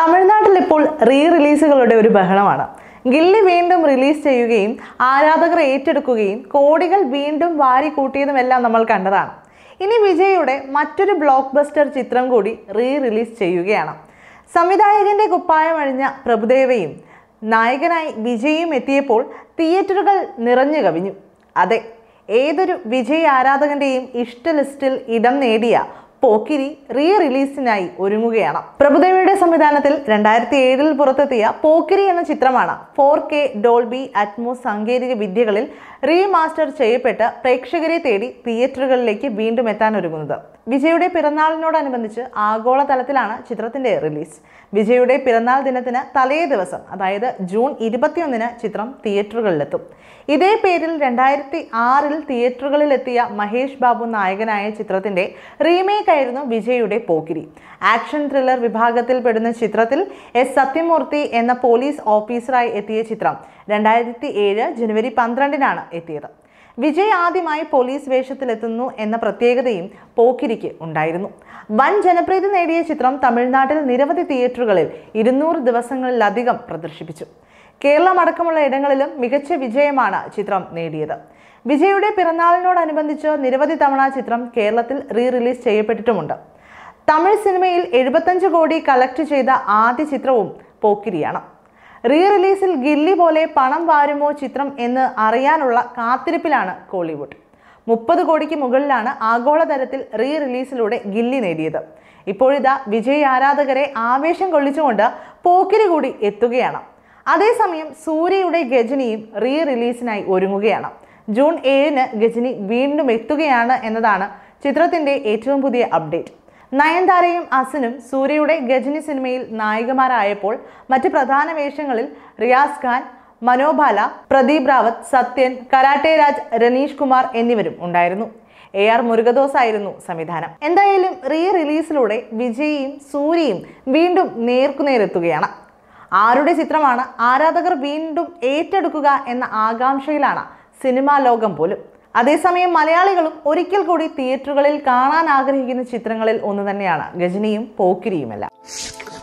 തമിഴ്നാട്ടിൽ ഇപ്പോൾ റിലീസുകളുടെ ഒരു ബഹളമാണ്. ഗില്ലി വീണ്ടും റിലീസ് ചെയ്യുകയും ആരാധകർ ഏറ്റെടുക്കുകയും കോടികൾ വീണ്ടും വാരിക്കൂട്ടിയതുമെല്ലാം നമ്മൾ കണ്ടതാണ്. ഇനി വിജയുടെ മറ്റൊരു ബ്ലോക്ക് ബസ്റ്റർ ചിത്രം കൂടി റിലീസ് ചെയ്യുകയാണ്. സംവിധായകന്റെ കുപ്പായം അണിഞ്ഞ പ്രഭുദേവയും നായകനായി വിജയും എത്തിയപ്പോൾ തിയേറ്ററുകൾ നിറഞ്ഞു കവിഞ്ഞു. അതെ, ഏതൊരു വിജയ് ആരാധകന്റെയും ഇഷ്ട ലിസ്റ്റിൽ ഇടം നേടിയ പോക്കിരി റിലീസിനായി ഒരുങ്ങുകയാണ്. പ്രഭുദേവയുടെ സംവിധാനത്തിൽ 2007 പുറത്തെത്തിയ പോക്കിരി എന്ന ചിത്രമാണ് 4K ഡോൾബി അറ്റ്മോസ് സാങ്കേതിക വിദ്യകളിൽ റീമാസ്റ്റർ ചെയ്യപ്പെട്ട് പ്രേക്ഷകരെ തേടി തിയേറ്ററുകളിലേക്ക് വീണ്ടും എത്താൻ ഒരുങ്ങുന്നത്. വിജയുടെ പിറന്നാളിനോടനുബന്ധിച്ച് ആഗോളതലത്തിലാണ് ചിത്രത്തിന്റെ റിലീസ്. വിജയുടെ പിറന്നാൾ ദിനത്തിന് തലേ ദിവസം, അതായത് ജൂൺ 21 ചിത്രം തിയേറ്ററുകളിലെത്തും. ഇതേ പേരിൽ 2006 തിയേറ്ററുകളിലെത്തിയ മഹേഷ് ബാബു നായകനായ ചിത്രത്തിന്റെ റീമേക്ക് ആയിരുന്നു വിജയുടെ പോക്കിരി. ആക്ഷൻ ത്രില്ലർ വിഭാഗത്തിൽ പെടുന്ന ചിത്രത്തിൽ എസ് സത്യമൂർത്തി എന്ന പോലീസ് ഓഫീസറായി എത്തിയ ചിത്രം 2007 ജനുവരി 12 എത്തിയത്. വിജയ് ആദ്യമായി പോലീസ് വേഷത്തിലെത്തുന്നു എന്ന പ്രത്യേകതയും പോക്കിരിക്ക് ഉണ്ടായിരുന്നു. വൻ ജനപ്രീതി നേടിയ ചിത്രം തമിഴ്നാട്ടിൽ നിരവധി തിയേറ്ററുകളിൽ 200 ദിവസങ്ങളിലധികം പ്രദർശിപ്പിച്ചു. കേരളം അടക്കമുള്ള ഇടങ്ങളിലും മികച്ച വിജയമാണ് ചിത്രം നേടിയത്. വിജയുടെ പിറന്നാളിനോടനുബന്ധിച്ച് നിരവധി തവണ ചിത്രം കേരളത്തിൽ റിലീസ് ചെയ്യപ്പെട്ടിട്ടുമുണ്ട്. തമിഴ് സിനിമയിൽ 75 കോടി കളക്ട് ചെയ്ത ആദ്യ ചിത്രവും പോക്കിരിയാണ്. റിലീസിൽ ഗില്ലി പോലെ പണം വാരുമോ ചിത്രം എന്ന് അറിയാനുള്ള കാത്തിരിപ്പിലാണ് കോളിവുഡ്. 30 കോടിക്ക് മുകളിലാണ് ആഗോളതലത്തിൽ റിലീസിലൂടെ ഗില്ലി നേടിയത്. ഇപ്പോഴിതാ വിജയ് ആരാധകരെ ആവേശം കൊള്ളിച്ചുകൊണ്ട് പോക്കിരി കൂടി എത്തുകയാണ്. അതേസമയം സൂര്യയുടെ ഗജനിയും റിലീസിനായി ഒരുങ്ങുകയാണ്. ജൂൺ 7 ഗജനി വീണ്ടും എത്തുകയാണ് എന്നതാണ് ചിത്രത്തിന്റെ ഏറ്റവും പുതിയ അപ്ഡേറ്റ്. നയൻതാരയും അസിനും സൂര്യയുടെ ഗജനി സിനിമയിൽ നായികമാരായപ്പോൾ മറ്റ് പ്രധാന വേഷങ്ങളിൽ റിയാസ് ഖാൻ, മനോബാല, പ്രദീപ് റാവത്ത്, സത്യൻ, കരാട്ടെ രാജ്, രനീഷ് കുമാർ എന്നിവരും ഉണ്ടായിരുന്നു. AR മുരുകദോസ് ആയിരുന്നു സംവിധാനം. എന്തായാലും റിലീസിലൂടെ വിജയും സൂര്യയും വീണ്ടും നേർക്കുനേരെത്തുകയാണ്. ആരുടെ ചിത്രമാണ് ആരാധകർ വീണ്ടും ഏറ്റെടുക്കുക എന്ന ആകാംക്ഷയിലാണ് സിനിമാ ലോകം പോലും. അതേസമയം മലയാളികളും ഒരിക്കൽ കൂടി തിയേറ്ററുകളിൽ കാണാൻ ആഗ്രഹിക്കുന്ന ചിത്രങ്ങളിൽ ഒന്ന് തന്നെയാണ് ഗജനിയും പോക്കിരിയുമെല്ലാം.